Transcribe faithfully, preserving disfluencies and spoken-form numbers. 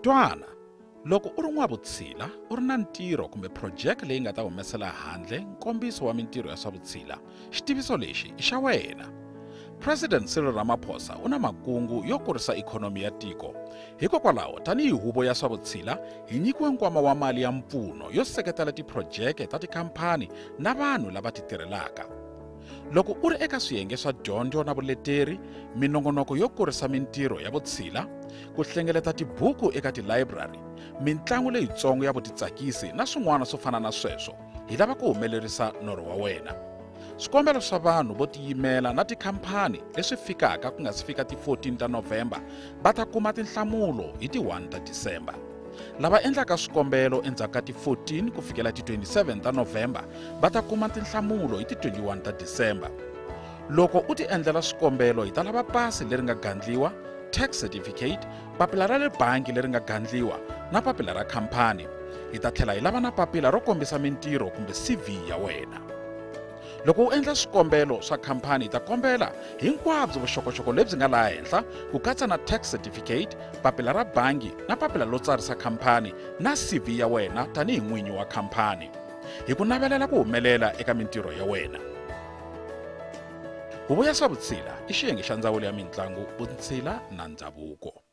Twana, loko u ri n'wavutshila u ri na ntirho kumbe project leyi nga ta humesela handle nkombiso wa mintirho ya swa vutshila, xitiviso lexi i xa wena. President Cyril Ramaphosa u na makungu yo kurisa ikhonomi ya tiko. Hikokwalaho tanihi huvo ya swa vutshila hi nyikiwe nkwama wa mali ya mpfuno yo seketela tiphurojeke ta tikhampani na vanhu lava ti tirhelaka. Loko u ri eka swiyenge swa dyondzo na vuleteri, minongonoko yo kurisa mintirho ya vutshila, ku hlengeleta tibuku eka tilayibrari, mitlangu leyitsongo ya vutitsakisi na swin'wana swo fana na sweswo, hi lava ku humelerisa norho wa wena. Swikombelo swa vanhu vo tiyimela na tikhampani leswi fikaka ku nga si fika ti fourteen ta November va ta kuma tinhlamulo hi ti one ta December. Lava endlaka swikombelo endzhaku ka ti fourteen ku fikela ti twenty-seven ta November va ta kuma tinhlamulo hi ti twenty-one ta December. Loko u ti endlela swikombelo hi ta lava pasi leri nga gandliwa, tax certificate, papila ra le bangi leri nga gandliwa na papila ra khampani. Hi ta tlhela hi lava na papila ro kombisa mintirho kumbe C V ya wena. Loko u endla swikombelo swa khampani hi ta kombela hinkwabyo vuxokoxoko lebyi nga laha henhla ku katsa na tax certificate, papila ra bangi na papila lo tsarisa khampani na C V ya wena tanihi n'winyi wa khampani. Hi ku navelela ku humelela eka mintirho ya wena. Huvo ya swa vutshila i xiyenge xa ndzawulo ya mitlangu, vutshila na ndhavuko.